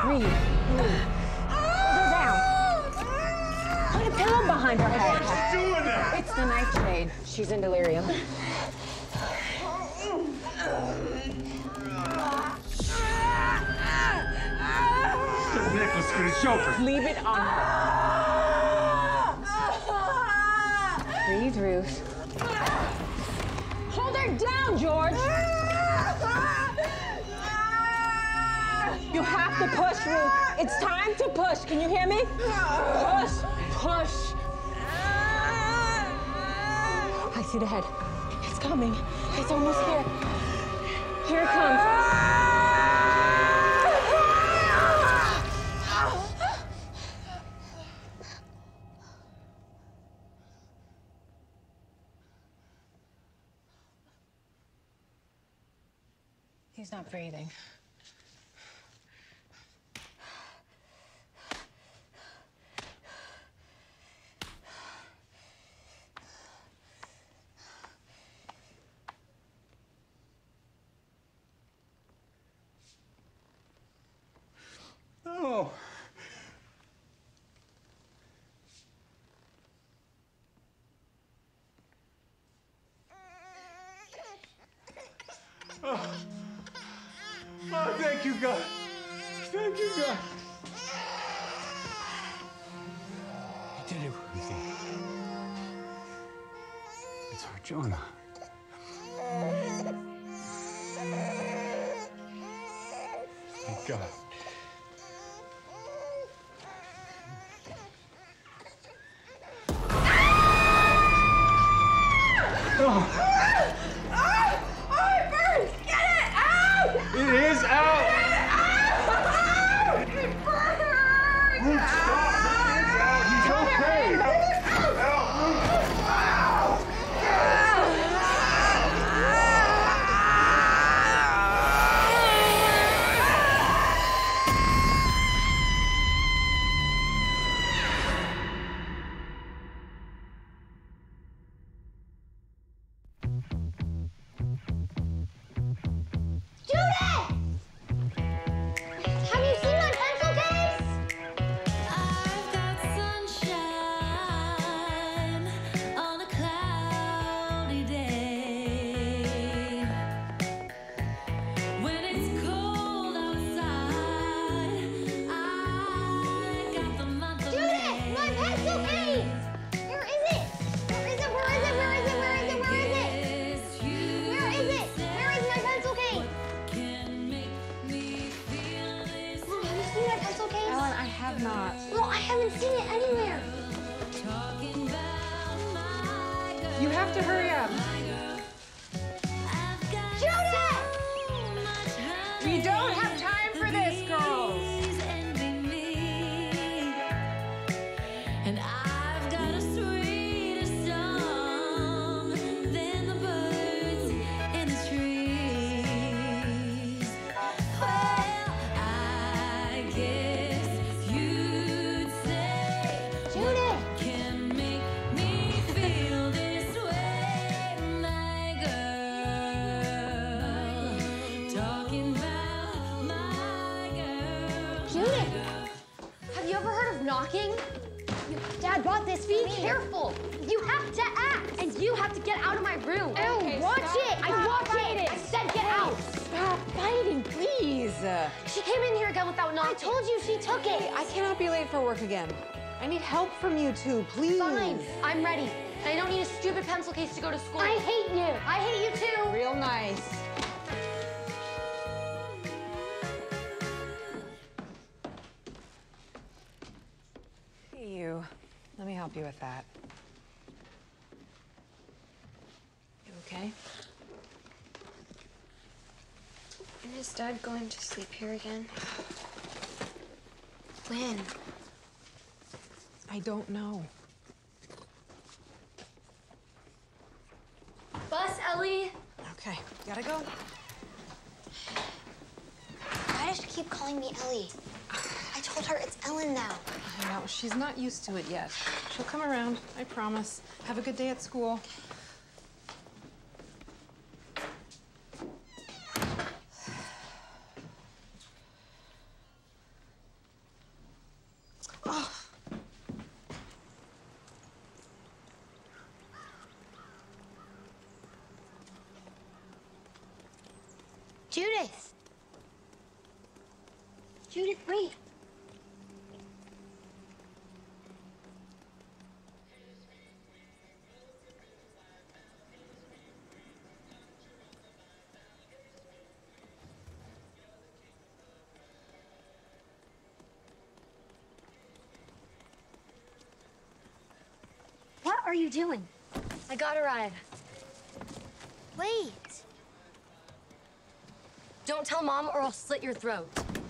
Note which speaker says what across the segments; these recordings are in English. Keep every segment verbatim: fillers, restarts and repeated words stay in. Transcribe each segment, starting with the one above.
Speaker 1: Breathe. Breathe. Hold her down. Put a pillow behind her head.
Speaker 2: Why's she doing that?
Speaker 1: It's the nightshade. She's in delirium.
Speaker 2: This necklace is gonna choke her.
Speaker 1: Leave it on her. Breathe, Ruth. Hold her down, George. You have to push, Ruth. It's time to push. Can you hear me? Push, push. I see the head. It's coming. It's almost here. Here it comes. He's not breathing.
Speaker 2: Oh. Oh. Oh, thank you, God. Thank you, God. You did it, Ruthie. It's our Jonah. Thank God. Oh.
Speaker 3: Oh, it burns! Get it out!
Speaker 2: It is out!
Speaker 3: Get it out! It burns!
Speaker 2: Ruth, stop! It is out! He's okay!
Speaker 1: You have to hurry up.
Speaker 3: Judy!
Speaker 1: We don't have time for this, girls.
Speaker 4: And I've got a sweeter song than the birds in the trees. Well, I guess you'd say,
Speaker 3: Judy!
Speaker 4: can make me feel this way, my girl. Talking about my girl.
Speaker 3: Judy! Have you ever heard of knocking? Dad bought this. Be careful. You have to act. And you have to get out of my room.
Speaker 1: Okay,
Speaker 3: Ew, watch
Speaker 1: stop,
Speaker 3: it. I
Speaker 1: stop
Speaker 3: watch
Speaker 1: fighting.
Speaker 3: it. I said get out.
Speaker 1: Stop fighting, please.
Speaker 3: She came in here again without knocking. I told you she took it.
Speaker 1: I cannot be late for work again. I need help from you two, please.
Speaker 3: Fine. I'm ready. And I don't need a stupid pencil case to go to school. I hate you. I hate you too.
Speaker 1: Real nice. Hey, you. Let me help you with that. You okay?
Speaker 5: And is Dad going to sleep here again? When?
Speaker 1: I don't know.
Speaker 3: Bus, Ellie.
Speaker 1: Okay, gotta go.
Speaker 5: Why does she keep calling me Ellie? I told her it's Ellen now.
Speaker 1: I know, she's not used to it yet. She'll come around, I promise. Have a good day at school.
Speaker 5: Judith. Judith, wait. What are you doing?
Speaker 3: I got a ride.
Speaker 5: Wait.
Speaker 3: Don't tell Mom or I'll slit your throat.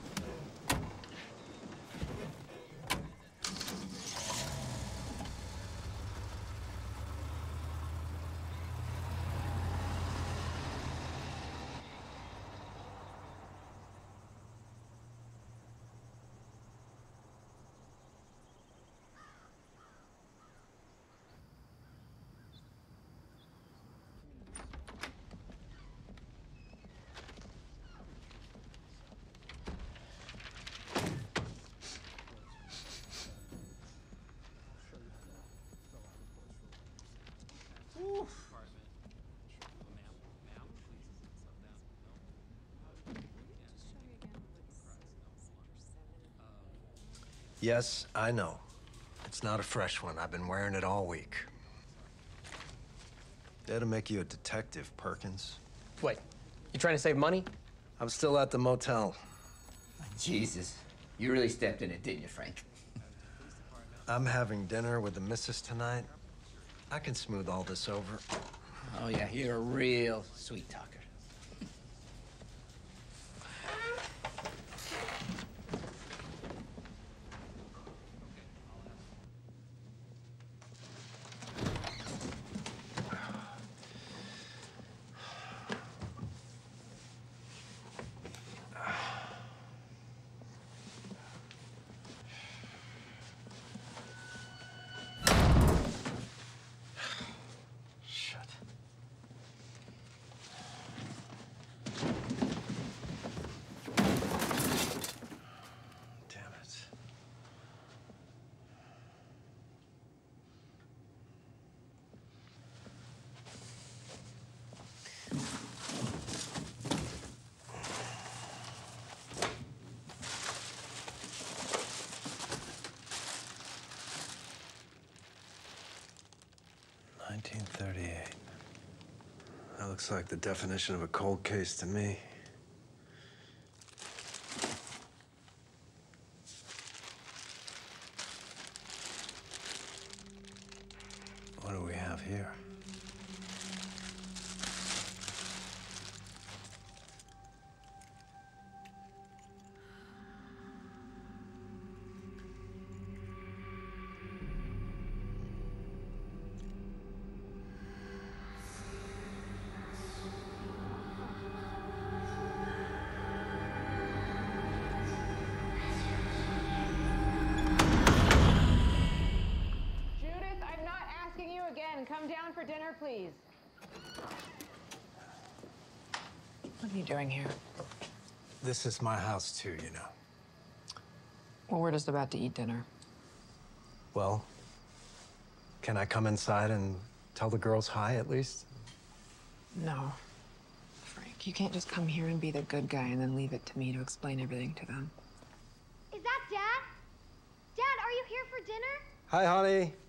Speaker 6: Yes, I know. It's not a fresh one. I've been wearing it all week. That'll make you a detective, Perkins.
Speaker 7: Wait, you trying to save money?
Speaker 6: I'm still at the motel.
Speaker 8: Jesus, you really stepped in it, didn't you, Frank?
Speaker 6: I'm having dinner with the missus tonight. I can smooth all this over.
Speaker 8: Oh, yeah, you're a real sweet talker.
Speaker 6: nineteen thirty-eight. That looks like the definition of a cold case to me. What do we have here?
Speaker 1: Come down for dinner, please.
Speaker 9: What are you doing here?
Speaker 6: This is my house, too, you know.
Speaker 9: Well, we're just about to eat dinner.
Speaker 6: Well, can I come inside and tell the girls hi, at least?
Speaker 9: No. Frank, you can't just come here and be the good guy and then leave it to me to explain everything to them.
Speaker 3: Is that Dad? Dad, are you here for dinner?
Speaker 6: Hi, honey.